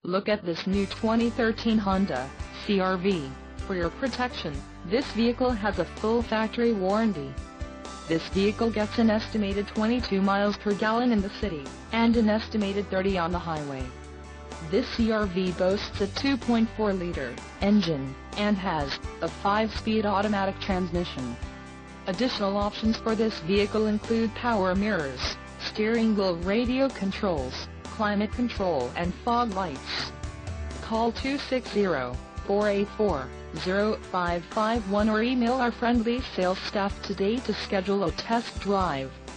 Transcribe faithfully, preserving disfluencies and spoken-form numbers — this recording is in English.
Look at this new twenty thirteen Honda C R V. For your protection, this vehicle has a full factory warranty. This vehicle gets an estimated twenty-two miles per gallon in the city, and an estimated thirty on the highway. This C R V boasts a two point four liter engine, and has a five speed automatic transmission. Additional options for this vehicle include power mirrors, steering wheel radio controls, climate control and fog lights. Call two six zero, four eight four, zero five five one or email our friendly sales staff today to schedule a test drive.